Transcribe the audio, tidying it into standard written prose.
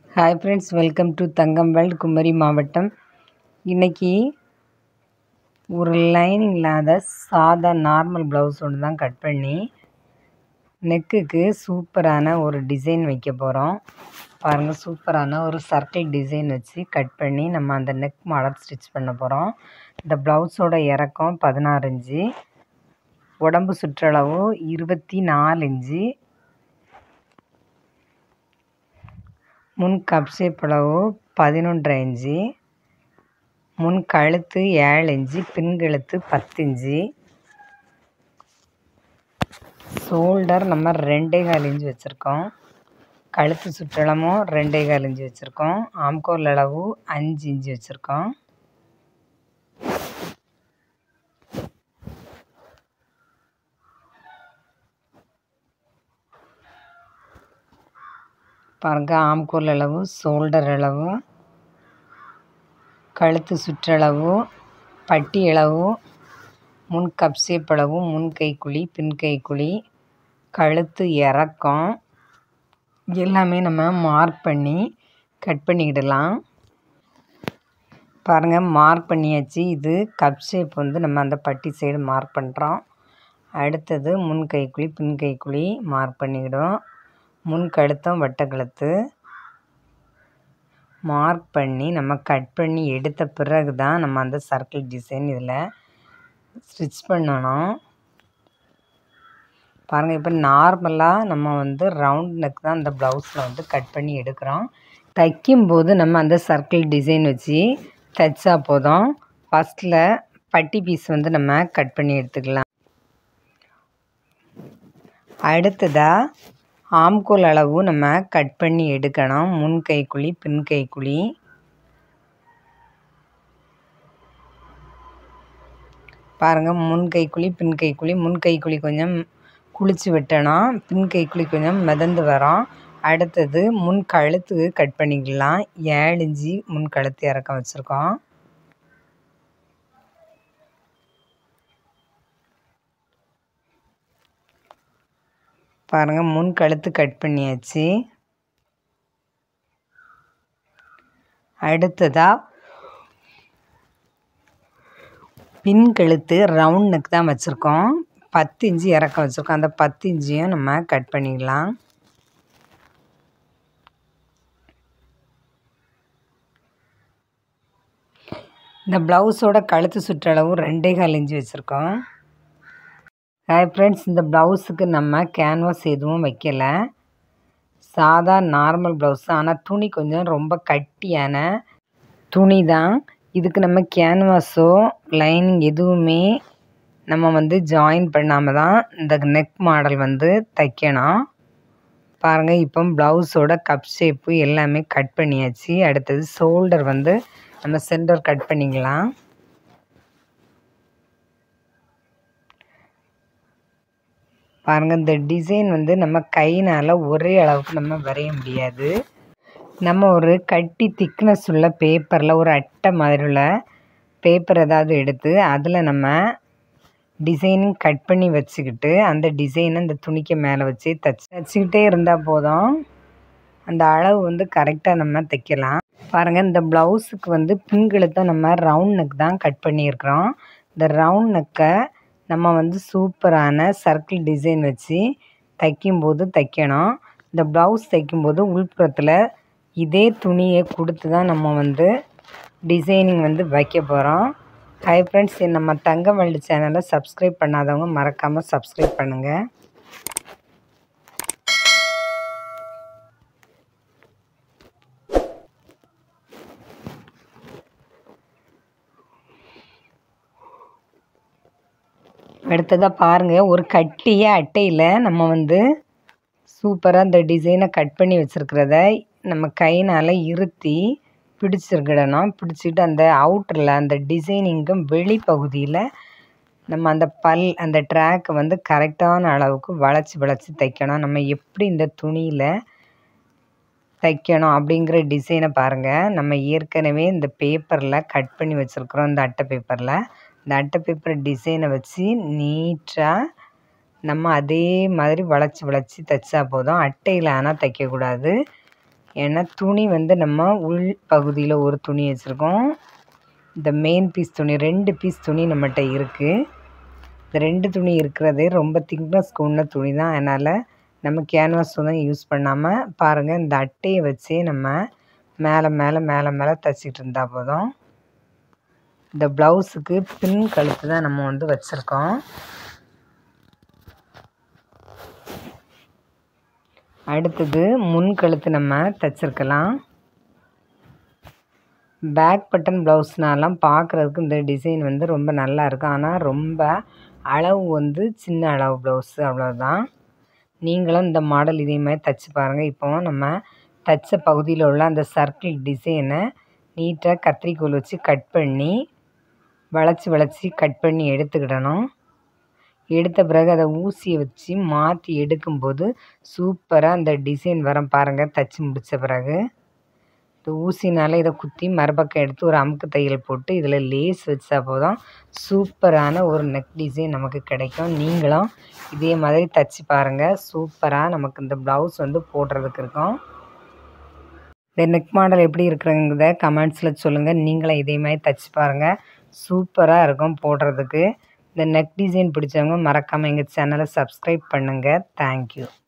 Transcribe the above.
Hi friends, welcome to Thangam world Kumari மாவட்டம். இன்றைக்கி ஒரு லைனிங் இல்லாத சாதா நார்மல் ப்ளவுஸ் ஒன்று தான் கட் பண்ணி நெக்குக்கு சூப்பரான ஒரு டிசைன் வைக்க போகிறோம். பாருங்கள், சூப்பரான ஒரு சர்க்கிள் டிசைன் வச்சு கட் பண்ணி நம்ம அந்த நெக் மாடல் ஸ்டிச் பண்ண போகிறோம். இந்த ப்ளவுஸோட இறக்கம் 16 இன்ச்சு, உடம்பு சுற்றளவு 24 இன்ச்சு, முன் கப் ஷேப் அளவு 11.5 இன்ச்சு, முன் கழுத்து 7 இன்ச்சு, பின் கழுத்து 10 இன்ச்சு, ஷோல்டர் நம்ம 2.25 இன்ச்சு வச்சுருக்கோம். கழுத்து சுற்றளமும் 2.25 இன்ச்சு வச்சுருக்கோம். ஆம்கோல் அளவு 5 இன்ச்சு வச்சுருக்கோம். பாருங்க, ஆம்கோல் அளவு, ஷோல்டர் அளவு, கழுத்து சுற்றளவு, பட்டி அளவு, முன் கப் ஷேப் அளவு, முன் கைக்குழி, பின் கைக்குழி, கழுத்து இறக்கம் எல்லாமே நம்ம மார்க் பண்ணி கட் பண்ணிக்கிடலாம். பாருங்கள், மார்க் பண்ணியாச்சு. இது கப் ஷேப் நம்ம அந்த பட்டி சைடு மார்க் பண்ணுறோம். அடுத்தது முன் கைக்குழி, பின் கைக்குழி மார்க் பண்ணிக்கிடும். முன் கழுத்தம் வட்ட கழுத்து மார்க் பண்ணி நம்ம கட் பண்ணி எடுத்த பிறகு தான் நம்ம அந்த சர்க்கிள் டிசைன் இதில் ஸ்டிச் பண்ணணும். பாருங்கள், இப்போ நார்மலாக நம்ம ரவுண்ட் நெக் தான் அந்த ப்ளவுஸில் கட் பண்ணி எடுக்கிறோம். தைக்கும்போது நம்ம அந்த சர்க்கிள் டிசைன் வச்சு தைச்சா போதும். ஃபஸ்ட்டில் பட்டி பீஸ் நம்ம கட் பண்ணி எடுத்துக்கலாம். அடுத்ததாக ஆம்கோல் அளவு நம்ம கட் பண்ணி எடுக்கணும். முன் கைக்குழி, பின் கைக்குழி. பாருங்கள், முன் கைக்குழி, பின் கைக்குழி. முன் கைக்குழி கொஞ்சம் குளிச்சு வெட்டணும், பின் கைக்குழி கொஞ்சம் மிதந்து வரும். அடுத்தது முன் கழுத்து கட் பண்ணிக்கலாம். 7 இன்ச்சு முன் கழுத்து இறக்கம் வச்சுருக்கோம். பாருங்கள், முன் கழுத்து கட் பண்ணியாச்சு. அடுத்ததாக பின் கழுத்து ரவுண்ட் நெக் தான் வச்சுருக்கோம். 10 இன்ச்சு இறக்கம் வச்சுருக்கோம். அந்த 10 இன்ச்சையும் நம்ம கட் பண்ணிக்கலாம். இந்த ப்ளவுஸோட கழுத்து சுற்றளவு 2.25 இன்ச்சு வச்சுருக்கோம். ஹாய் ஃப்ரெண்ட்ஸ், இந்த ப்ளவுஸுக்கு நம்ம கேன்வாஸ் எதுவும் வைக்கலை. சாதா நார்மல் ப்ளவுஸ். ஆனால் துணி கொஞ்சம் ரொம்ப கட்டியான துணி தான். இதுக்கு நம்ம கேன்வாஸோ லைனிங் எதுவுமே நம்ம ஜாயின் பண்ணாமல் தான் இந்த நெக் மாடல் தைக்கணும். பாருங்கள், இப்போ ப்ளவுஸோட கப் ஷேப்பு எல்லாமே கட் பண்ணியாச்சு. அடுத்தது ஷோல்டர் நம்ம சென்டர் கட் பண்ணிக்கலாம். பாருங்கள், இந்த டிசைன் நம்ம கையினால் ஒரே அளவுக்கு நம்ம வரைய முடியாது. நம்ம ஒரு கட்டி திக்னஸ் உள்ள பேப்பரில், ஒரு அட்டை மாதிரி உள்ள பேப்பர் ஏதாவது எடுத்து அதில் நம்ம டிசைனிங் கட் பண்ணி வச்சுக்கிட்டு அந்த டிசைனை இந்த துணிக்கு மேலே வச்சு தச்சுக்கிட்டே இருந்தால் போதும். அந்த அளவு கரெக்டாக நம்ம தைக்கலாம். பாருங்கள், இந்த ப்ளவுஸுக்கு பின்கழுத்தை நம்ம ரவுண்ட் நெக் தான் கட் பண்ணியிருக்கிறோம். இந்த ரவுண்ட் நெக்கை நம்ம சூப்பரான சர்க்கிள் டிசைன் வச்சு தைக்கும்போது தைக்கணும். இந்த ப்ளவுஸ் தைக்கும்போது உள்புறத்தில் இதே துணியை கொடுத்து தான் நம்ம டிசைனிங் வைக்க போகிறோம். ஹாய் ஃப்ரெண்ட்ஸ், நம்ம தங்கம் வேர்ல்டு சேனலை சப்ஸ்கிரைப் பண்ணாதவங்க மறக்காமல் சப்ஸ்கிரைப் பண்ணுங்கள். அடுத்ததாக பாருங்கள், ஒரு கட்டிய அட்டையில் நம்ம சூப்பராக இந்த டிசைனை கட் பண்ணி வச்சுருக்கிறத நம்ம கையினால் இருத்தி பிடிச்சிருக்கிடணும். பிடிச்சிட்டு அந்த அவுட்டரில் அந்த டிசைனிங்கும் வெளிப்பகுதியில் நம்ம அந்த ட்ராக்கை கரெக்டான அளவுக்கு வளைச்சி தைக்கணும். நம்ம எப்படி இந்த துணியில் தைக்கணும் அப்படிங்கிற டிசைனை பாருங்கள். நம்ம ஏற்கனவே இந்த பேப்பரில் கட் பண்ணி வச்சுருக்குறோம். இந்த அட்டை பேப்பரில் இந்த அட்டை பேப்பர் டிசைனை வச்சு நீட்டாக நம்ம அதே மாதிரி வளைச்சி தைச்சா போதும். அட்டையில் ஆனால் தைக்கக்கூடாது. ஏன்னா துணி வந்து நம்ம உள் பகுதியில் ஒரு துணி வச்சுருக்கோம். இந்த மெயின் பீஸ் துணி 2 பீஸ் துணி நம்மகிட்ட இருக்குது. இந்த 2 துணி இருக்கிறதே ரொம்ப திக்னஸ் கூடின துணி தான். அதனால் நம்ம கேன்வாஸ் தான் யூஸ் பண்ணாமல் பாருங்கள், இந்த அட்டையை வச்சே நம்ம மேலே மேலே மேலே மேலே தைச்சிட்டு இருந்தால் போதும். இந்த ப்ளவுஸுக்கு பின் கழுத்து தான் நம்ம வந்து வச்சுருக்கோம். அடுத்தது முன் கழுத்து நம்ம தைச்சிருக்கலாம். பேக் பட்டன் ப்ளவுஸ்னாலாம் பார்க்குறதுக்கு இந்த டிசைன் வந்து ரொம்ப நல்லா இருக்கும். ஆனால் ரொம்ப அளவு வந்து சின்ன அளவு ப்ளவுஸு, அவ்வளோதான். நீங்களும் இந்த மாடல் இதே மாதிரி தைச்சி பாருங்கள். இப்போ நம்ம தைச்ச பகுதியில் உள்ள அந்த சர்க்கிள் டிசைனை நீட்டாக கத்திரிக்கோல் வச்சு கட் பண்ணி வளைச்சி கட் பண்ணி எடுத்துக்கிடணும். எடுத்த பிறகு அதை ஊசியை வச்சு மாற்றி எடுக்கும்போது சூப்பராக அந்த டிசைன் வரும் பாருங்கள். தைச்சி முடித்த பிறகு இந்த ஊசினால் இதை குத்தி மறுபக்கம் எடுத்து ஒரு அமுக்கு தையல் போட்டு இதில் லேஸ் வச்சா போதும் சூப்பரான ஒரு நெக் டிசைன் நமக்கு கிடைக்கும். நீங்களும் இதே மாதிரி தைச்சி பாருங்கள். சூப்பராக நமக்கு இந்த ப்ளவுஸ் வந்து போடுறதுக்கு இருக்கும். இந்த நெக் மாடல் எப்படி இருக்குங்கிறத கமெண்ட்ஸில் சொல்லுங்கள். நீங்களும் இதே மாதிரி தைச்சி பாருங்கள். சூப்பராக இருக்கும் போடுறதுக்கு. இந்த நெக் டிசைன் பிடிச்சவங்க மறக்காமல் எங்கள் சேனலை சப்ஸ்கிரைப் பண்ணுங்கள். தேங்க்யூ.